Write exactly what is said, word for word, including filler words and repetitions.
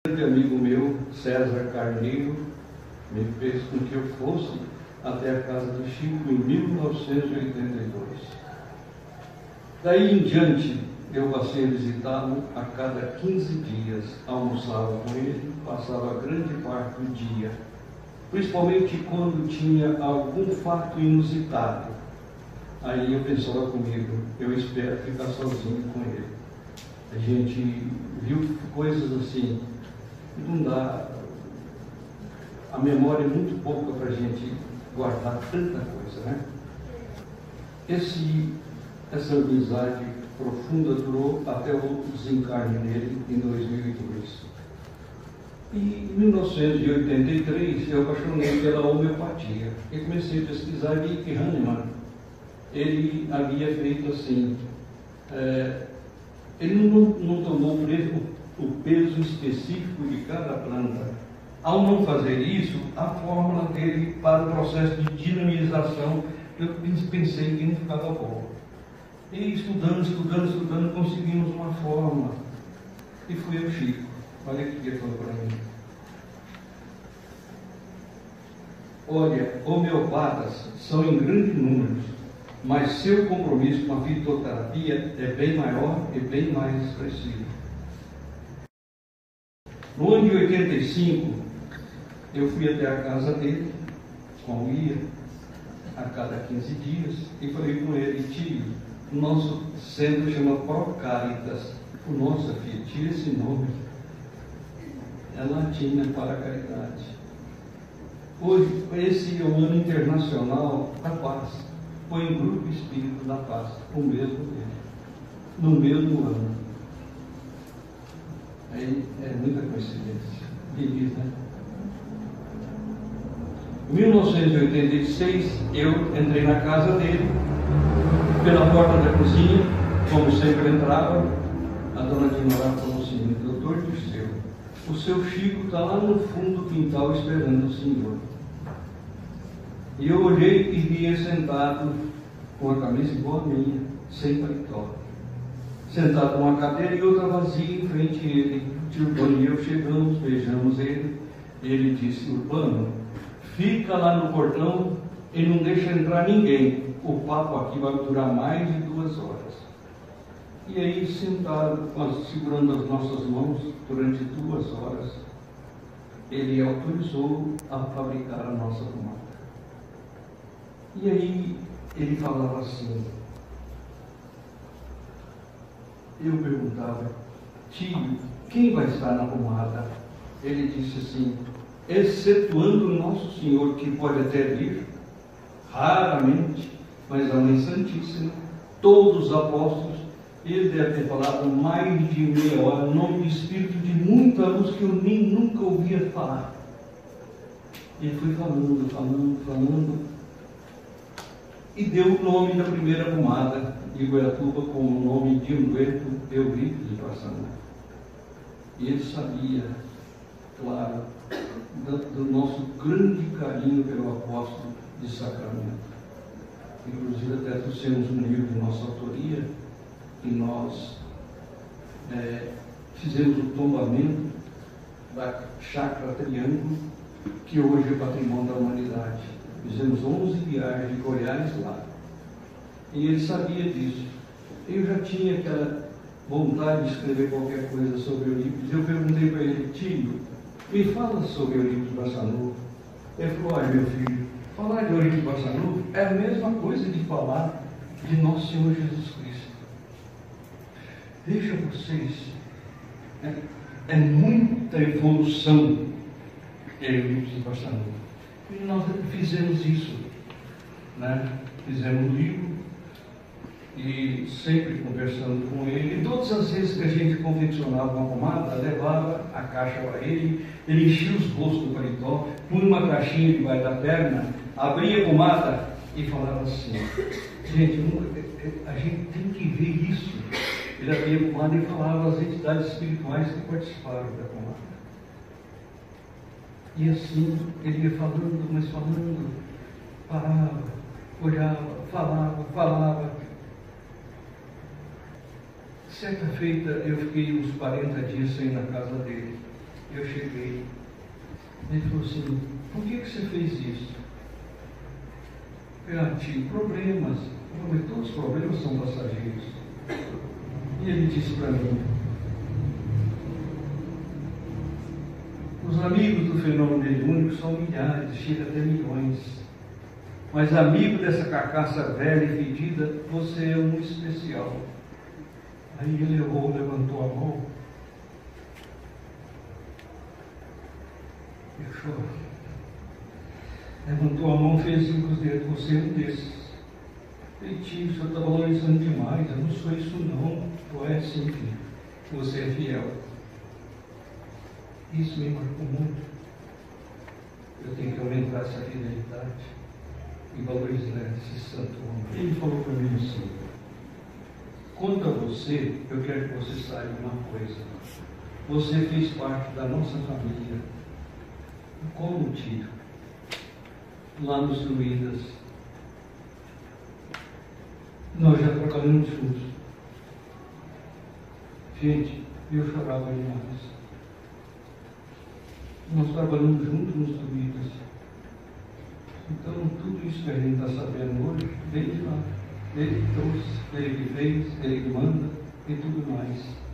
Um amigo meu, César Carneiro, me fez com que eu fosse até a casa do Chico em mil novecentos e oitenta e dois. Daí em diante, eu passei a visitá-lo a cada quinze dias, almoçava com ele, passava grande parte do dia, principalmente quando tinha algum fato inusitado. Aí eu pensava comigo, eu espero ficar sozinho com ele. A gente viu coisas assim, não dá, a memória é muito pouca para a gente guardar tanta coisa, né? Esse, essa amizade profunda durou até o desencarne dele em dois mil e dois. E em mil novecentos e oitenta e três eu apaixonei pela homeopatia e comecei a pesquisar e vi que Hahnemann, ele havia feito assim, é, ele não, não tomou o peso, o peso específico de cada planta. Ao não fazer isso, a fórmula dele para o processo de dinamização, eu pensei que não ficava boa. E estudando, estudando, estudando, conseguimos uma fórmula. E fui ao Chico. Olha o que ele falou para mim. Olha, homeopatas são em grande número, mas seu compromisso com a fitoterapia é bem maior e bem mais expressivo. No ano de oitenta e cinco, eu fui até a casa dele, como ia, a cada quinze dias, e falei com ele, tio, o nosso centro chama Procaritas. O nosso filho, tira esse nome, é latina para a caridade. Hoje, esse é o ano internacional da paz. Foi em Grupo Espírito da Paz, o mesmo tempo, no mesmo ano. Aí é muita coincidência. Feliz, né? Em mil novecentos e oitenta e seis, eu entrei na casa dele, pela porta da cozinha, como sempre entrava, a dona Dinora falou assim, doutor Dirceu, o seu Chico está lá no fundo do quintal esperando o senhor. E eu olhei e vi ele sentado com a camisa igual a minha, sem paletó. Sentado numa cadeira e outra vazia em frente a ele. O tio Urbano e eu chegamos, beijamos ele. Ele disse, Urbano, fica lá no portão e não deixa entrar ninguém. O papo aqui vai durar mais de duas horas. E aí, sentado, segurando as nossas mãos durante duas horas, ele autorizou a fabricar a nossa pomada. E aí, ele falava assim, eu perguntava, tio, quem vai estar na pomada? Ele disse assim, excetuando o Nosso Senhor, que pode até vir, raramente, mas a Mãe Santíssima, todos os apóstolos, ele deve ter falado mais de meia hora, no nome do Espírito de muita luz que eu nem nunca ouvia falar. Ele foi falando, falando, falando, e deu o nome da primeira pomada de Goiatuba com o nome de Humberto Eurípides de Passanã. E ele sabia, claro, do, do nosso grande carinho pelo apóstolo de Sacramento. Inclusive até trouxemos um livro de nossa autoria, que nós é, fizemos o tombamento da Chácara Triângulo, que hoje é patrimônio da humanidade. Fizemos onze viagens de Goiás lá. E ele sabia disso. Eu já tinha aquela vontade de escrever qualquer coisa sobre Eurípides. Eu perguntei para ele, tio, me fala sobre Eurípides Bassanufo. Ele falou, olha meu filho, falar de Eurípides Bassanufo é a mesma coisa de falar de Nosso Senhor Jesus Cristo. Veja vocês, é, é muita evolução Eurípides Bassanufo. E nós fizemos isso, né? Fizemos um livro e sempre conversando com ele. E todas as vezes que a gente confeccionava uma pomada, levava a caixa para ele, ele enchia os bolsos do paletó, punha uma caixinha debaixo da perna, abria a pomada e falava assim, gente, a gente tem que ver isso. Ele abria a pomada e falava às entidades espirituais que participaram da pomada. E assim, ele ia falando, mas falando, parava, olhava, falava, falava. Certa feita, eu fiquei uns quarenta dias sem ir na casa dele. Eu cheguei. Ele falou assim, por que, que você fez isso? Eu tive problemas. Eu falei, todos os problemas são passageiros. E ele disse para mim, os amigos do fenômeno mediúnico são milhares, chega até milhões. Mas amigo dessa carcaça velha e fedida, você é um especial. Aí ele errou, levantou a mão. Eu choro. Levantou a mão, fez assim com os dedos, você é um desses. Peitinho, o senhor está valorizando demais, eu não sou isso não. Tu é sim, filho. Você é fiel. Isso me marcou muito. Eu tenho que aumentar essa fidelidade e valorizar esse santo homem. Ele falou para mim assim, quanto a você, eu quero que você saiba uma coisa. Você fez parte da nossa família. Qual o motivo? Lá nos Druidas, nós já trabalhamos juntos. Gente, eu chorava demais. Nós trabalhamos juntos nos Druidas. Então, tudo isso que a gente está sabendo hoje, vem de lá. Ele que trouxe, ele que fez, ele que manda e tudo mais.